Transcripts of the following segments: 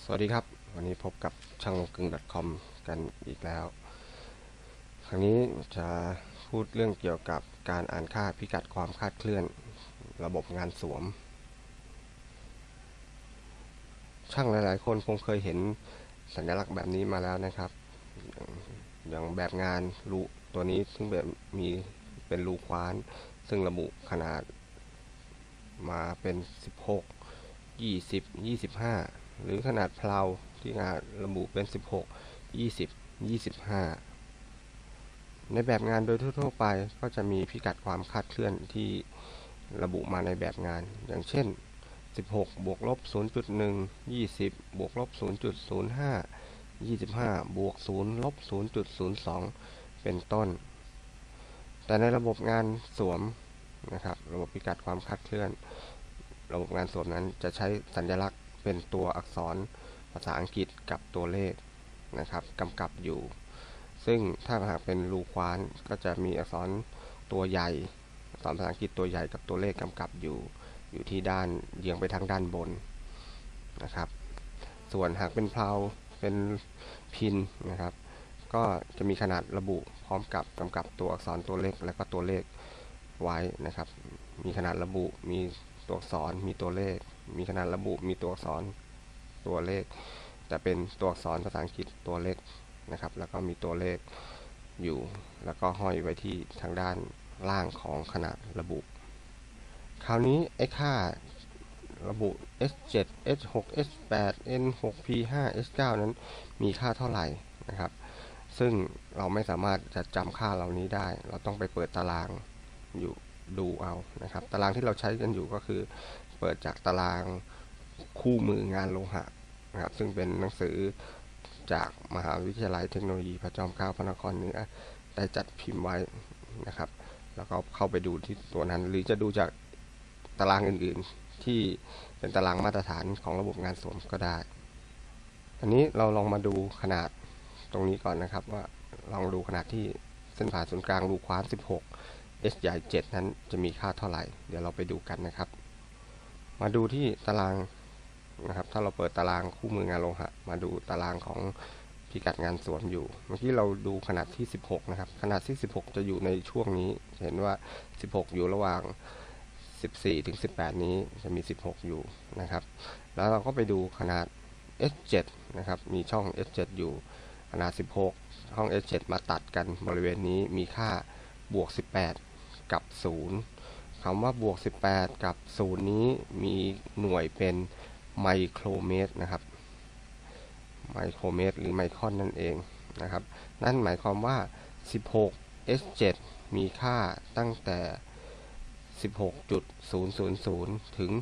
สวัสดีครับวันนี้พบกับช่างลงกลึง .com กันอีกแล้ว ครั้งนี้จะพูดเรื่องเกี่ยวกับการอ่านค่าพิกัดความคลาดเคลื่อนระบบงานสวมช่างหลายๆคนคงเคยเห็นสัญลักษณ์แบบนี้มาแล้วนะครับอย่างแบบงานรูตัวนี้ซึ่งแบบมีเป็นรูคว้านซึ่งระบุขนาดมาเป็น16 20 25หรือขนาดเพลาที่งานระบุเป็น16 20 25ในแบบงานโดยทั่วๆไปก็จะมีพิกัดความคลาดเคลื่อนที่ระบุมาในแบบงานอย่างเช่น16บวกลบ 0.1 20บวกลบ 0.05 25บวก0ลบ 0.02 เป็นต้นแต่ในระบบงานสวมนะครับระบบพิกัดความคลาดเคลื่อนระบบงานสวมนั้นจะใช้สัญลักษณ์เป็นตัวอักษรภาษาอังกฤษกับตัวเลขนะครับกำกับอยู่ซึ่งถ้าหากเป็นรูคว้านก็จะมีอักษรตัวใหญ่อักษรภาษาอังกฤษตัวใหญ่กับตัวเลขกำกับอยู่ที่ด้านเยียงไปทางด้านบนนะครับส่วนหากเป็นเพลาเป็นพินนะครับก็จะมีขนาดระบุพร้อมกับกำกับตัวอักษรตัวเลขและก็ตัวเลขไว้นะครับมีขนาดระบุมีตัวอักษรมีตัวเลขมีขนาดระบุมีตัวอักษรตัวเลขแต่เป็นตัวอักษรภาษาอังกฤษตัวเลขนะครับแล้วก็มีตัวเลขอยู่แล้วก็ห้อยไว้ที่ทางด้านล่างของขนาดระบุคราวนี้ไอ้ค่าระบุ S7 S6 S8 N6 P5 S9 นั้นมีค่าเท่าไหร่นะครับซึ่งเราไม่สามารถจะจำค่าเหล่านี้ได้เราต้องไปเปิดตารางอยู่ดูเอานะครับตารางที่เราใช้กันอยู่ก็คือเปิดจากตารางคู่มืองานโลหะนะครับซึ่งเป็นหนังสือจากมหาวิทยาลัยเทคโนโลยีพระจอมเกล้าพระนครเหนือได้จัดพิมพ์ไว้นะครับแล้วก็เข้าไปดูที่ตัวนั้นหรือจะดูจากตารางอื่นๆที่เป็นตารางมาตรฐานของระบบงานสวมก็ได้อันนี้เราลองมาดูขนาดตรงนี้ก่อนนะครับว่าลองดูขนาดที่เส้นผ่าศูนย์กลางรูคว้าน16 S ใหญ่7นั้นจะมีค่าเท่าไหร่เดี๋ยวเราไปดูกันนะครับมาดูที่ตารางนะครับถ้าเราเปิดตารางคู่มืองานโลหะมาดูตารางของพิกัดงานสวมอยู่เมื่อกี้เราดูขนาดที่16นะครับขนาดที่16จะอยู่ในช่วงนี้เห็นว่า16อยู่ระหว่าง14ถึง18นี้จะมี16อยู่นะครับแล้วเราก็ไปดูขนาด S7 นะครับมีช่อง S7 อยู่ขนาด16ช่อง S7 มาตัดกันบริเวณนี้มีค่าบวก18กับ0คำว่าบวก18กับ0นี้มีหน่วยเป็นไมโครเมตรนะครับไมโครเมตรหรือไมครอนนั่นเองนะครับนั่นหมายความว่า16 S7 มีค่าตั้งแต่16.000 ถึง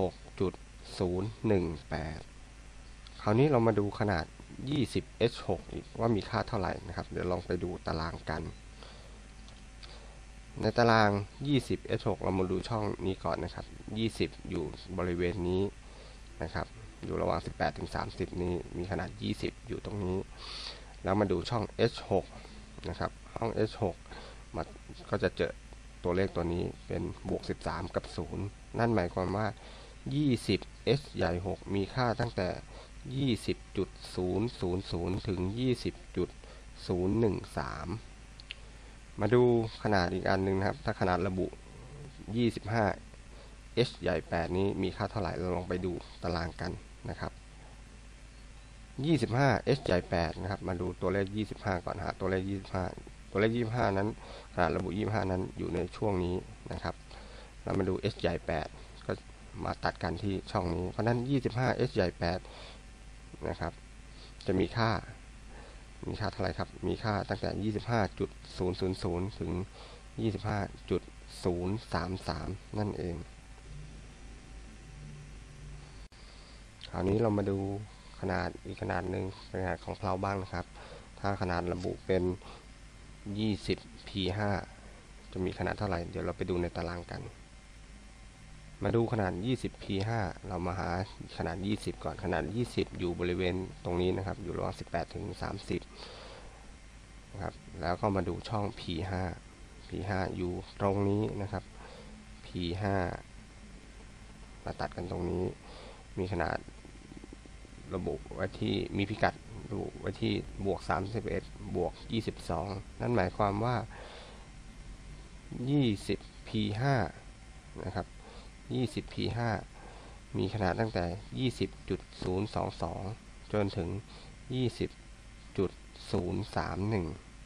16.018 คราวนี้เรามาดูขนาด 20H6 อีกว่ามีค่าเท่าไหร่นะครับเดี๋ยวลองไปดูตารางกันในตาราง 20H6 เรามาดูช่องนี้ก่อนนะครับ20อยู่บริเวณนี้นะครับอยู่ระหว่าง18ถึง30นี้มีขนาด20อยู่ตรงนี้แล้วมาดูช่อง H6 นะครับห้อง H6 มาก็จะเจอตัวเลขตัวนี้เป็นบวก13กับ0นั่นหมายความว่า20 S ใหญ่6มีค่าตั้งแต่20.000 ถึง 20.013 มาดูขนาดอีกอันหนึ่งนะครับถ้าขนาดระบุ25 H ใหญ่8นี้มีค่าเท่าไหร่เราลองไปดูตารางกันนะครับ25 H ใหญ่8นะครับมาดูตัวเลข25ก่อนหาตัวเลข25ตัวเลข25นั้นขนาดระบุ25นั้นอยู่ในช่วงนี้นะครับเรามาดู H ใหญ่8ก็มาตัดกันที่ช่องนี้เพราะนั้น25 H ใหญ่8นะครับจะมีค่าเท่าไหร่ครับมีค่าตั้งแต่ 25.000 ถึง 25.033 นั่นเองคราวนี้เรามาดูขนาดอีกขนาดหนึ่งเป็นขนาดของเพลาบ้างนะครับถ้าขนาดระบุเป็น 20p5 จะมีขนาดเท่าไหร่เดี๋ยวเราไปดูในตารางกันมาดูขนาด 20p5 เรามาหาขนาด 20 ก่อนขนาด 20 อยู่บริเวณตรงนี้นะครับอยู่ระหว่าง18ถึง30นะครับแล้วก็มาดูช่อง p5 อยู่ตรงนี้นะครับ p5 มาตัดกันตรงนี้มีขนาดระบุไว้ที่มีพิกัดระบุไว้ที่-31 -22นั่นหมายความว่า 20p5 นะครับ 20p5 มีขนาดตั้งแต่ 20.022 จนถึง 20.031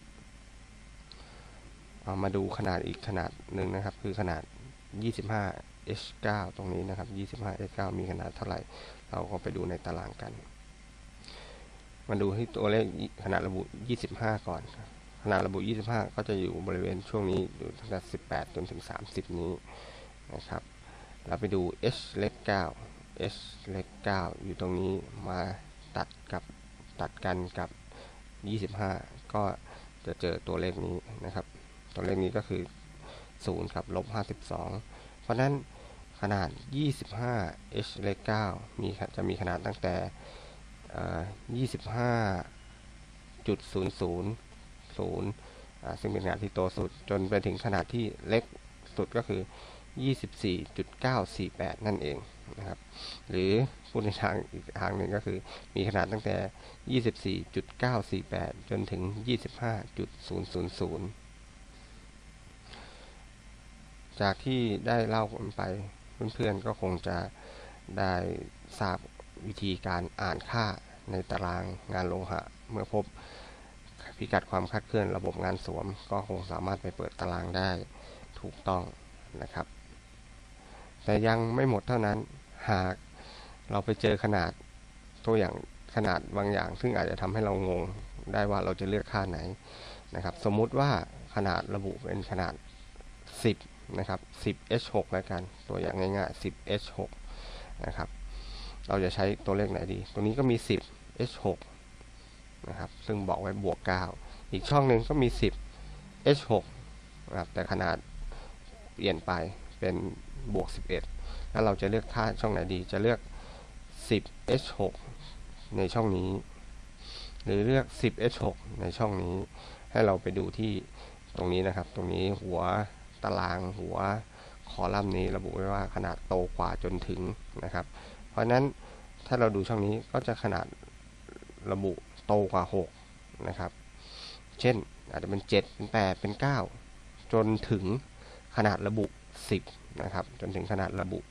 เอามาดูขนาดอีกขนาดหนึ่งนะครับคือขนาด 25h9 ตรงนี้นะครับ 25h9 มีขนาดเท่าไหร่เราก็ไปดูในตารางกันมาดูที่ตัวเลขขนาดระบุ 25 ก่อนขนาดระบุ 25 ก็จะอยู่บริเวณช่วงนี้อยู่ตั้งแต่ 18 จนถึง 30 นี้นะครับเราไปดู h เล็ก 9 h เล็ก 9 อยู่ตรงนี้มาตัดกันกับ 25 ก็จะเจอตัวเลขนี้นะครับตัวเลขนี้ก็คือ 0 ครับ-52 เพราะนั้นขนาด 25 h เล็ก 9 จะมีขนาดตั้งแต่25.000 ซึ่งเป็นขนาดที่โตสุดจนไปถึงขนาดที่เล็กสุดก็คือ 24.948 นั่นเองนะครับหรือพูดในอีกทางหนึ่งก็คือมีขนาดตั้งแต่ 24.948 จนถึง 25.000 จากที่ได้เล่าไปเพื่อนๆก็คงจะได้ทราบวิธีการอ่านค่าในตารางงานโลหะเมื่อพบพิกัดความคลาดเคลื่อนระบบงานสวมก็คงสามารถไปเปิดตารางได้ถูกต้องนะครับแต่ยังไม่หมดเท่านั้นหากเราไปเจอขนาดตัวอย่างขนาดบางอย่างซึ่งอาจจะทำให้เรางงได้ว่าเราจะเลือกค่าไหนนะครับสมมุติว่าขนาดระบุเป็นขนาด 10 นะครับ 10h6 แล้วกันตัวอย่างง่ายๆ 10h6 นะครับเราจะใช้ตัวเลขไหนดีตัวนี้ก็มี 10h6 นะครับซึ่งบอกไว้บวก 9อีกช่องหนึ่งก็มี 10h6 นะครับแต่ขนาดเปลี่ยนไปเป็นบวก 11แล้วเราจะเลือกค่าช่องไหนดีจะเลือก 10h6 ในช่องนี้หรือเลือก 10h6 ในช่องนี้ให้เราไปดูที่ตรงนี้นะครับตรงนี้หัวตารางหัวคอลัมน์นี้ระบุไว้ว่าขนาดโตกว่าจนถึงนะครับเพราะนั้นถ้าเราดูช่องนี้ก็จะขนาดระบุโตกว่า6นะครับเช่นอาจจะเป็น7เป็น8เป็น9จนถึงขนาดระบุ10นะครับจนถึงขนาดระบุ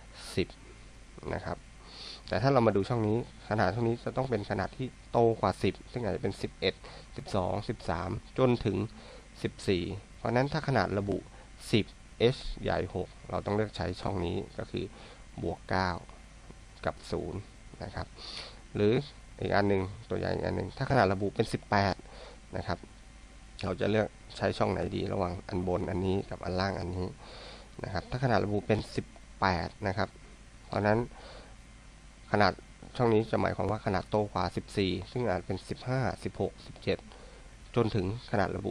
10นะครับแต่ถ้าเรามาดูช่องนี้ขนาดช่องนี้จะต้องเป็นขนาดที่โตกว่า10ซึ่งอาจจะเป็น11 12 13จนถึง14เพราะนั้นถ้าขนาดระบุ10h ใหญ่6เราต้องเลือกใช้ช่องนี้ก็คือบวก9กับ0นะครับหรืออีกอันหนึ่งตัวอย่างอีกอันหนึ่งถ้าขนาดระบุเป็น18นะครับเราจะเลือกใช้ช่องไหนดีระหว่างอันบนอันนี้กับอันล่างอันนี้นะครับถ้าขนาดระบุเป็น18นะครับเพราะนั้นขนาดช่องนี้จะหมายความว่าขนาดโตกว่า14ซึ่งอาจเป็น15 16 17จนถึงขนาดระบุ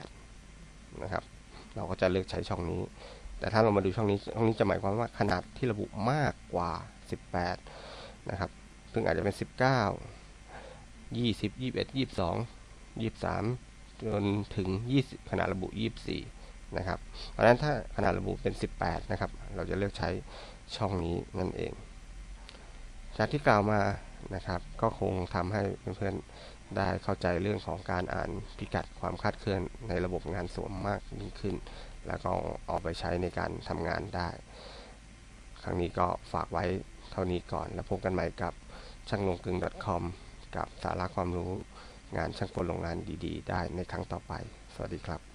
18นะครับเราก็จะเลือกใช้ช่องนี้แต่ถ้าเรามาดูช่องนี้จะหมายความว่าขนาดที่ระบุมากกว่า18นะครับซึ่งอาจจะเป็น19 20 21 22 23จนถึง20ขนาดระบุ24นะครับเพราะฉะนั้นถ้าขนาดระบุเป็น18นะครับเราจะเลือกใช้ช่องนี้นั่นเองจากที่กล่าวมานะครับก็คงทำให้เพื่อนๆได้เข้าใจเรื่องของการอ่านพิกัดความคลาดเคลื่อนในระบบงานสวมมากยิ่งขึ้นแล้วก็เอาไปใช้ในการทำงานได้ครั้งนี้ก็ฝากไว้เท่านี้ก่อนแล้วพบกันใหม่กับช่างลงกลึง .com กับสาระความรู้งานช่างกลโรงงานดีๆได้ในครั้งต่อไปสวัสดีครับ